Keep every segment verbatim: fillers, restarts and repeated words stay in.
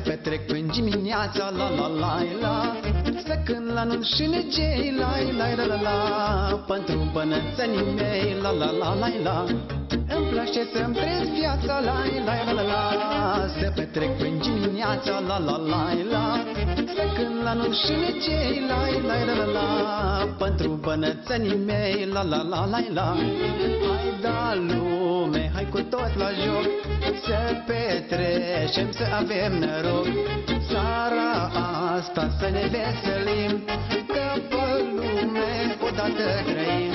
petrec până dimineața, la la la la. Să cânt la nunți și negei, la la la la la. Pentru bănățenii mei, la la la la la. Îmi place să-mi trăiesc viața, la la la la la. Să petrec până dimineața, la la la la. Să cânt la nunți și negei, la la la la la. Pentru bănățenii mei, la la la la la. Hai da lume, hai cu tot la joc, să petrecem, să avem noroc. Seara asta să ne veselim, că pe lume odată trăim.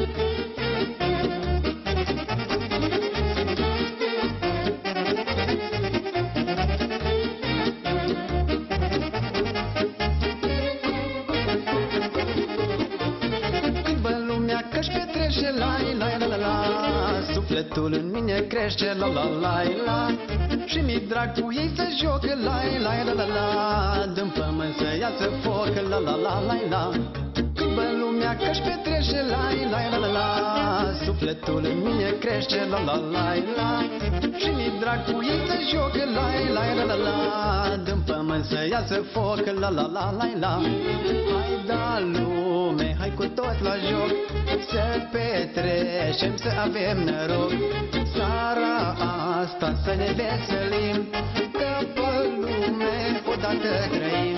Că-și petrece, la la la la la. Sufletul în mine crește, la la la la. Și mi-e drag cu ei să joc, la la la la la. Dăm pământ să iasă foc, la la la la la. Când bă lumea că-și petrece, la la la la la. Sufletul în mine crește, la la la la. Și mi-e drag cu ei să joc, la la la la la. Dăm pământ să iasă foc, la la la la la. Hai da lume, hai cu tot la joc, să petrecem, să avem noroc. Seara asta să ne veselim, că pe lume odată trăim.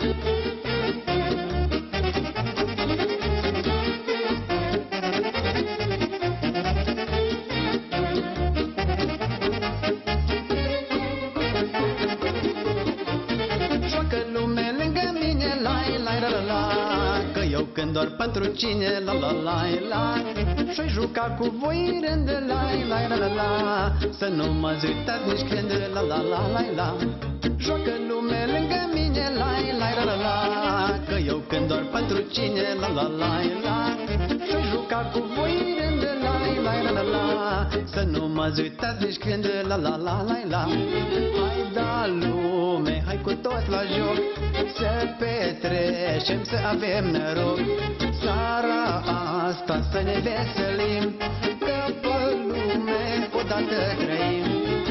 Joacă lume lângă mine, la la la la la. Că eu cânt doar pentru cine, la la la la. Și-o juca cu voi rând, la la la la la. Să nu mă uitați nici când, la la la la la. Joacă lume lângă mine, la la la la la. Că eu cânt doar pentru cine, la la la la. Și-o juca cu voi rând, la la la la la. Să nu mă uitați nici când, la la la la la. Hai da lume, hai cu tot la joc, să petrecem, să avem noroc. Seara asta să ne veselim, că pe lume odată trăim.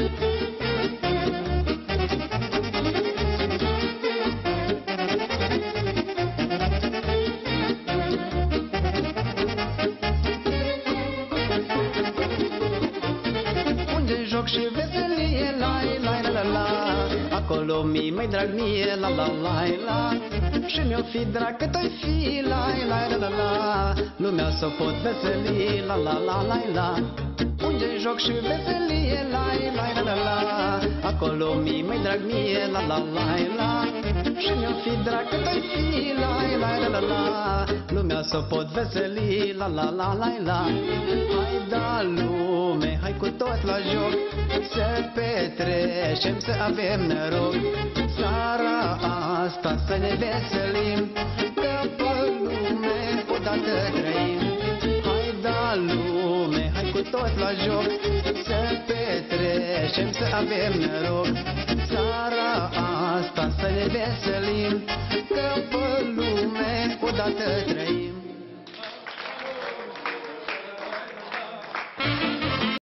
Unde joc și veselie, la la la la la. Acolo mi-i mai drag mie, la la la la. Și mi-o fi drag cât o-i fi, la la la la la. Lumea s-o pot veseli, la la la la la. Unde joc și veselie, la la la la la. Acolo mi-i mai drag mie, la la la la. Și mi-o fi drag cât o-i fi, la la la la la. Lumea s-o pot veseli, la la la la la. Hai da lume, hai cu tot la joc, să petrecem, să avem noroc. Seara asta să ne veselim, că pe lume odată trăim. Hai da lume, hai cu tot la joc, să petrecem, să avem noroc. Seara asta să ne veselim, că pe lume odată trăim.